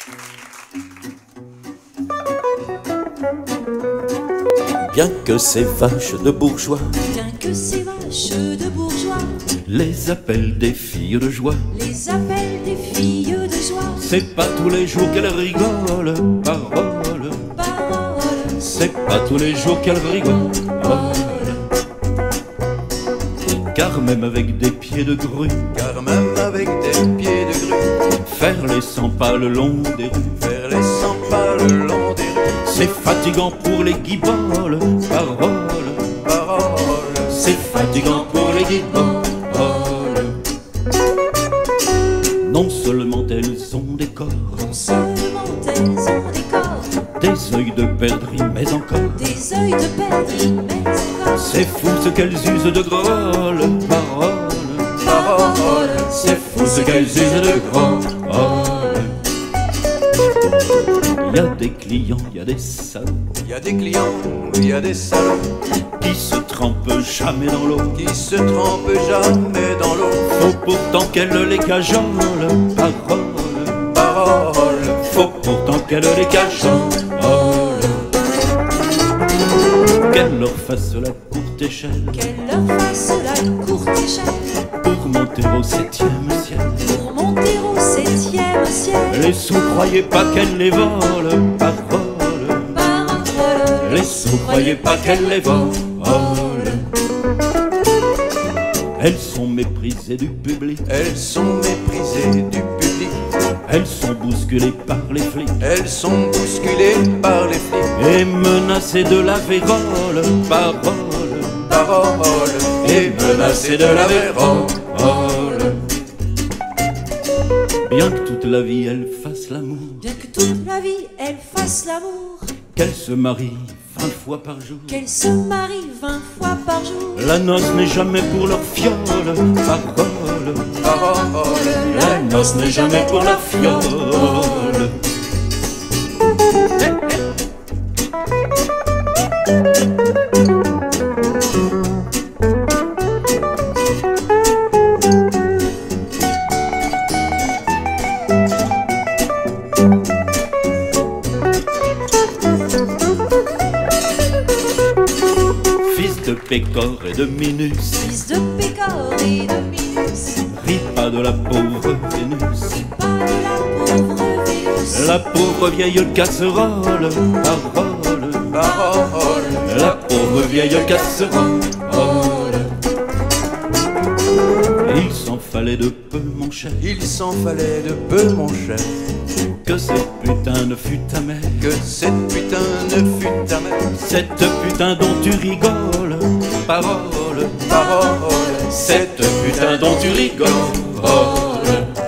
Bien que ces vaches de bourgeois, bien que ces vaches de bourgeois, les appellent des filles de joie, les appellent des filles de joie. c'est pas tous les jours qu'elles rigolent, parole. Parole, C'est pas tous les jours qu'elles rigolent, car même avec des pieds de grue, Car même avec des pieds de grue, faire les 100 pas le long des rues, faire les 100 pas le long des rues, c'est fatigant pour les guiboles, parole. parole, C'est fatigant pour les guiboles. Non seulement elles ont des corps, non seulement elles ont des corps, des œils de perdrix, mais encore des œils de perdrix, mais encore c'est fou ce qu'elles usent de grolles, parole. parole, C'est fou ce qu'elles usent de grolles. Il y a des clients, il y a des salauds il y a des clients, il y a des salauds qui se trempent jamais dans l'eau. qui se trempent jamais dans l'eau, Faut pourtant qu'elles les cajolent, parole. parole, Faut pourtant qu'elles les cajolent, qu'elles leur fassent la courte échelle qu'elle leur fasse la courte échelle pour monter au 7e ciel. pour monter au 7e ciel. Les sous, croyez pas qu'elles les volent, parole. Parole, Les sous, croyez pas qu'elles les volent. Elles sont méprisées du public, elles sont méprisées du public, elles sont bousculées par les flics elles sont bousculées par les flics, et menacées de la vérole, parole. parole, Et menacées de la vérole. Bien que toute la vie elles fassent l'amour, bien que toute la vie elles fassent l'amour, qu'elles se marient 20 fois par jour, qu'elles se marient 20 fois par jour. la noce n'est jamais pour leur fiole, parole. parole, La noce n'est jamais pour leur fiole. Fils de Pécor et de Minus, Fils de Pécor et de Minus, ris pas de la pauvre Vénus, pas de la pauvre Vénus. la pauvre vieille casserole, parole. parole, La pauvre vieille casserole. Il s'en fallait de peu, mon cher, il s'en fallait de peu, mon cher, que cette putain ne fût ta mère, que cette putain ne fût ta mère, cette putain dont tu rigoles, parole. parole, Cette putain dont tu rigoles.